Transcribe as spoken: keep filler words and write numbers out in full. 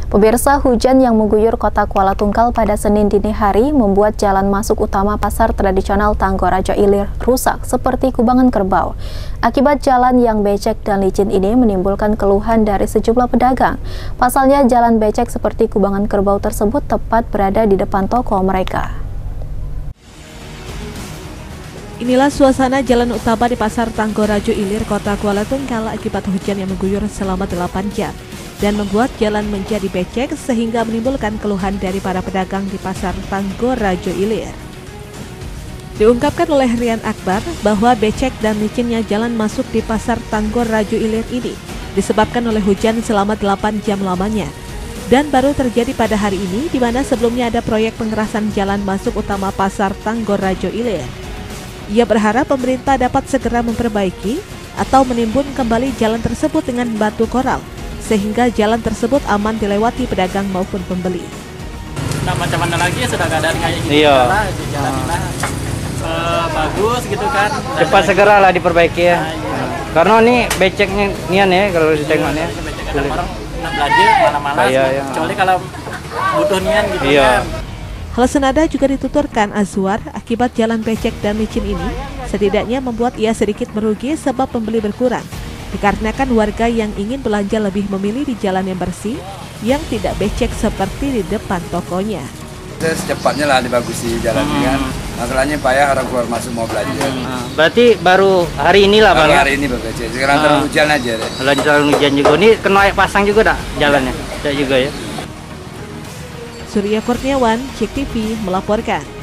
Pemirsa, hujan yang mengguyur kota Kuala Tunggal pada Senin dini hari membuat jalan masuk utama pasar tradisional Tanggorajo Ilir rusak seperti kubangan kerbau. Akibat jalan yang becek dan licin ini menimbulkan keluhan dari sejumlah pedagang. Pasalnya jalan becek seperti kubangan kerbau tersebut tepat berada di depan toko mereka. Inilah suasana jalan utama di pasar Tanggorajo Ilir, kota Kuala Tunggal akibat hujan yang mengguyur selama delapan jam. Dan membuat jalan menjadi becek sehingga menimbulkan keluhan dari para pedagang di pasar Tanggorajo Ilir. Diungkapkan oleh Rian Akbar bahwa becek dan licinnya jalan masuk di pasar Tanggorajo Ilir ini disebabkan oleh hujan selama delapan jam lamanya. Dan baru terjadi pada hari ini, di mana sebelumnya ada proyek pengerasan jalan masuk utama pasar Tanggorajo Ilir. Ia berharap pemerintah dapat segera memperbaiki atau menimbun kembali jalan tersebut dengan batu koral, sehingga jalan tersebut aman dilewati pedagang maupun pembeli. Nah, macam mana lagi ya, sudah keadaan kayak gini. Iya. Jalan ini uh, bagus gitu kan. Cepat segera lah diperbaiki ya. Nah, iya. Karena ini beceknya nian ya kalau ditengoknya. Iya, becek kadang orang nak belajar malah-malah. Iya, iya. Kecuali kalau butuh nian gitu iya. kan. Hal senada juga dituturkan Azwar akibat jalan becek dan licin ini setidaknya membuat ia sedikit merugi sebab pembeli berkurang. Dikarenakan warga yang ingin belanja lebih memilih di jalan yang bersih, yang tidak becek seperti di depan tokonya. Secepatnya lah dibagusi jalan hmm. kan. Masalahnya payah orang keluar masuk mau belanja. Hmm. Berarti baru hari inilah Bang ya? Hari ini becek. Sekarang terlalu hmm. hujan aja deh. Kalau terlalu hujan juga. Ini kena air pasang juga dah jalannya? Tidak juga ya? Surya Kurniawan, C T V melaporkan.